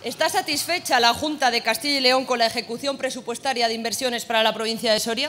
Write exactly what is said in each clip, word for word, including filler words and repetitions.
¿Está satisfecha la Junta de Castilla y León con la ejecución presupuestaria de inversiones para la provincia de Soria?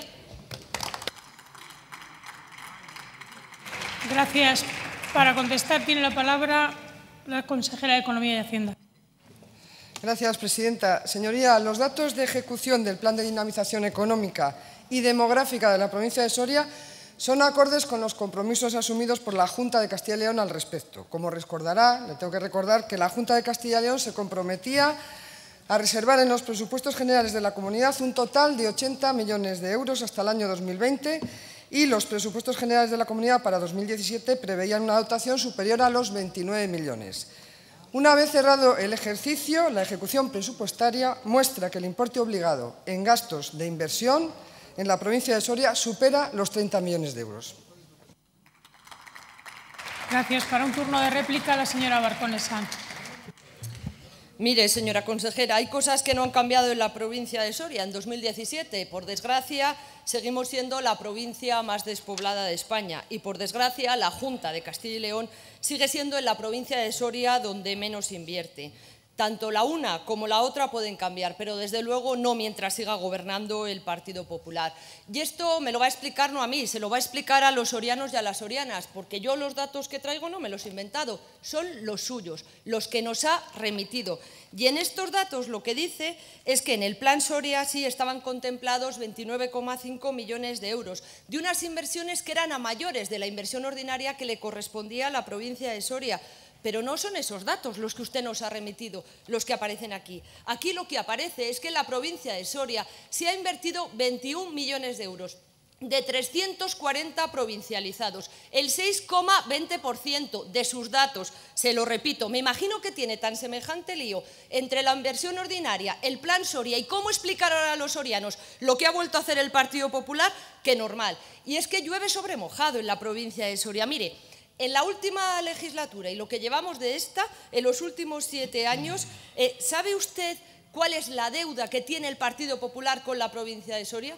Gracias. Para contestar tiene la palabra la consejera de Economía y Hacienda. Gracias, presidenta. Señoría, los datos de ejecución del Plan de Dinamización Económica y Demográfica de la provincia de Soria son acordes con los compromisos asumidos por la Junta de Castilla y León al respecto. Como recordará, le tengo que recordar que la Junta de Castilla y León se comprometía a reservar en los presupuestos generales de la comunidad un total de ochenta millones de euros hasta el año dos mil veinte y los presupuestos generales de la comunidad para dos mil diecisiete preveían una dotación superior a los veintinueve millones. Una vez cerrado el ejercicio, la ejecución presupuestaria muestra que el importe obligado en gastos de inversión en la provincia de Soria supera los treinta millones de euros. Gracias. Para un turno de réplica, la señora Barcones Sánchez. Mire, señora consejera, hay cosas que no han cambiado en la provincia de Soria. En dos mil diecisiete, por desgracia, seguimos siendo la provincia más despoblada de España y, por desgracia, la Junta de Castilla y León sigue siendo en la provincia de Soria donde menos invierte. Tanto la una como la otra pueden cambiar, pero desde luego no mientras siga gobernando el Partido Popular. Y esto me lo va a explicar no a mí, se lo va a explicar a los sorianos y a las sorianas, porque yo los datos que traigo no me los he inventado, son los suyos, los que nos ha remitido. Y en estos datos lo que dice es que en el Plan Soria sí estaban contemplados veintinueve coma cinco millones de euros, de unas inversiones que eran a mayores de la inversión ordinaria que le correspondía a la provincia de Soria. Pero no son esos datos los que usted nos ha remitido, los que aparecen aquí. Aquí lo que aparece es que en la provincia de Soria se ha invertido veintiún millones de euros, de trescientos cuarenta provincializados, el seis coma veinte por ciento de sus datos. Se lo repito, me imagino que tiene tan semejante lío entre la inversión ordinaria, el Plan Soria y cómo explicar ahora a los sorianos lo que ha vuelto a hacer el Partido Popular, que normal. Y es que llueve sobre mojado en la provincia de Soria. Mire, en la última legislatura y lo que llevamos de esta, en los últimos siete años, eh, ¿sabe usted cuál es la deuda que tiene el Partido Popular con la provincia de Soria?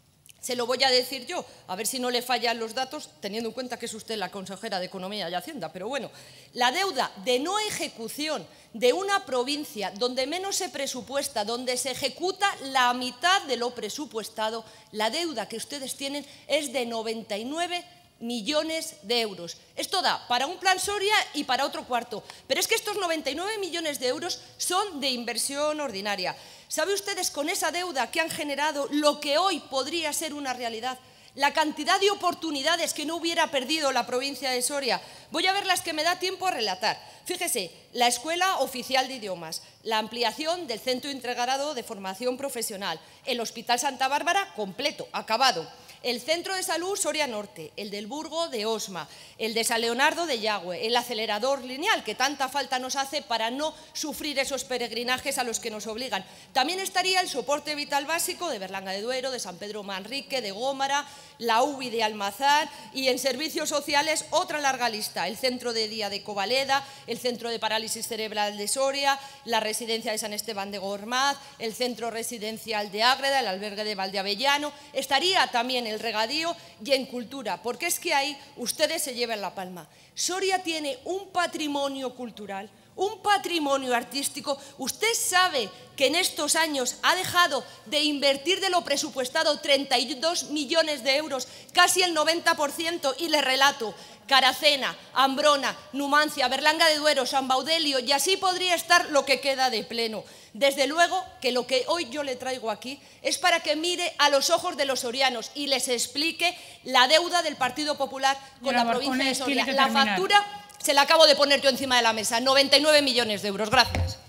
Se lo voy a decir yo, a ver si no le fallan los datos, teniendo en cuenta que es usted la consejera de Economía y Hacienda. Pero bueno, la deuda de no ejecución de una provincia donde menos se presupuesta, donde se ejecuta la mitad de lo presupuestado, la deuda que ustedes tienen es de noventa y nueve millones de euros. Esto da para un Plan Soria y para otro cuarto. Pero es que estos noventa y nueve millones de euros son de inversión ordinaria. ¿Sabe ustedes con esa deuda que han generado lo que hoy podría ser una realidad? La cantidad de oportunidades que no hubiera perdido la provincia de Soria. Voy a ver las que me da tiempo a relatar. Fíjese, la Escuela Oficial de Idiomas, la ampliación del Centro Integrado de Formación Profesional, el Hospital Santa Bárbara completo, acabado. El Centro de Salud Soria Norte, el del Burgo de Osma, el de San Leonardo de Yagüe, el acelerador lineal, que tanta falta nos hace para no sufrir esos peregrinajes a los que nos obligan. También estaría el soporte vital básico de Berlanga de Duero, de San Pedro Manrique, de Gómara, la U B I de Almazán y en servicios sociales otra larga lista, el Centro de Día de Covaleda, el Centro de Parálisis Cerebral de Soria, la Residencia de San Esteban de Gormaz, el Centro Residencial de Ágreda, el Albergue de Valdeavellano, estaría también el regadío y en cultura, porque es que ahí ustedes se llevan la palma. Soria tiene un patrimonio cultural, un patrimonio artístico. Usted sabe que en estos años ha dejado de invertir de lo presupuestado treinta y dos millones de euros, casi el noventa por ciento, y le relato: Caracena, Ambrona, Numancia, Berlanga de Duero, San Baudelio, y así podría estar lo que queda de pleno. Desde luego que lo que hoy yo le traigo aquí es para que mire a los ojos de los sorianos y les explique la deuda del Partido Popular con la provincia de Soria. La factura se la acabo de poner yo encima de la mesa, noventa y nueve millones de euros. Gracias.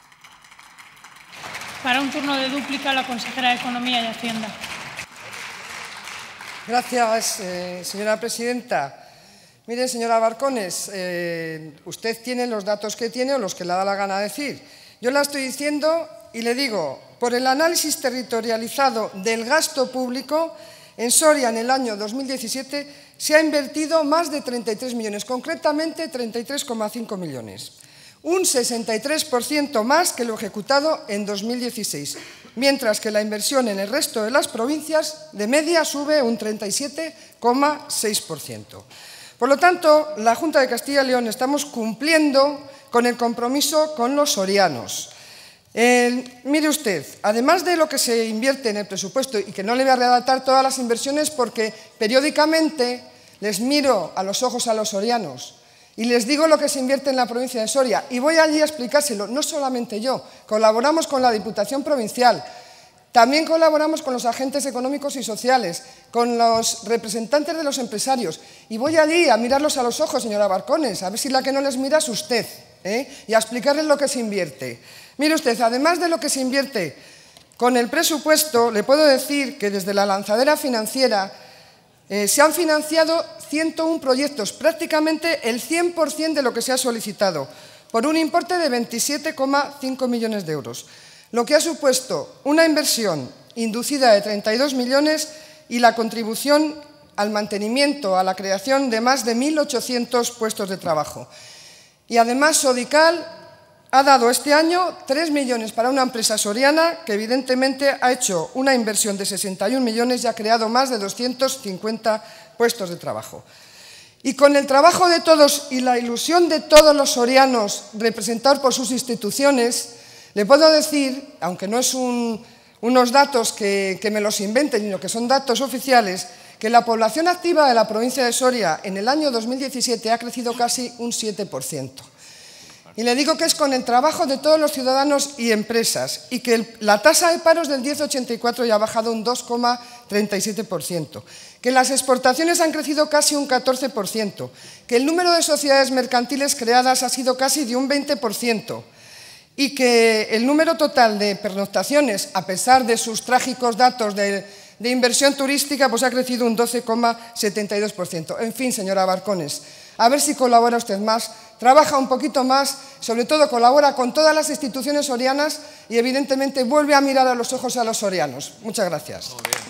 Para un turno de dúplica, la consejera de Economía y Hacienda. Gracias, eh, señora presidenta. Mire, señora Barcones, eh, usted tiene los datos que tiene o los que le da la gana decir. Yo la estoy diciendo y le digo, por el análisis territorializado del gasto público, en Soria en el año dos mil diecisiete se ha invertido más de treinta y tres millones, concretamente treinta y tres coma cinco millones. Un sesenta y tres por ciento más que lo ejecutado en dos mil dieciséis, mientras que la inversión en el resto de las provincias de media sube un treinta y siete coma seis por ciento. Por lo tanto, la Junta de Castilla y León estamos cumpliendo con el compromiso con los sorianos. Eh, mire usted, además de lo que se invierte en el presupuesto, y que no le voy a redactar todas las inversiones porque periódicamente les miro a los ojos a los sorianos y les digo lo que se invierte en la provincia de Soria, y voy allí a explicárselo, no solamente yo, colaboramos con la Diputación Provincial, también colaboramos con los agentes económicos y sociales, con los representantes de los empresarios, y voy allí a mirarlos a los ojos, señora Barcones, a ver si la que no les mira es usted, ¿eh? y a explicarles lo que se invierte. Mire usted, además de lo que se invierte con el presupuesto, le puedo decir que desde la lanzadera financiera eh, se han financiado ciento uno proyectos, prácticamente el cien por cien de lo que se ha solicitado, por un importe de veintisiete coma cinco millones de euros, lo que ha supuesto una inversión inducida de treinta y dos millones y la contribución al mantenimiento, a la creación de más de mil ochocientos puestos de trabajo. Y además Sodical ha dado este año tres millones para una empresa soriana que evidentemente ha hecho una inversión de sesenta y un millones y ha creado más de doscientos cincuenta puestos de trabajo. Y con el trabajo de todos y la ilusión de todos los sorianos representados por sus instituciones, le puedo decir, aunque no es un, unos datos que, que me los inventen, sino que son datos oficiales, que la población activa de la provincia de Soria en el año dos mil diecisiete ha crecido casi un siete por ciento. Y le digo que es con el trabajo de todos los ciudadanos y empresas, y que el, la tasa de paro es del diez coma ochenta y cuatro y ha bajado un dos coma treinta y siete por ciento, que las exportaciones han crecido casi un catorce por ciento, que el número de sociedades mercantiles creadas ha sido casi de un veinte por ciento, y que el número total de pernoctaciones, a pesar de sus trágicos datos de, de inversión turística, pues ha crecido un doce coma setenta y dos por ciento. En fin, señora Barcones, a ver si colabora usted más, trabaja un poquito más, sobre todo colabora con todas las instituciones sorianas y evidentemente vuelve a mirar a los ojos a los sorianos. Muchas gracias.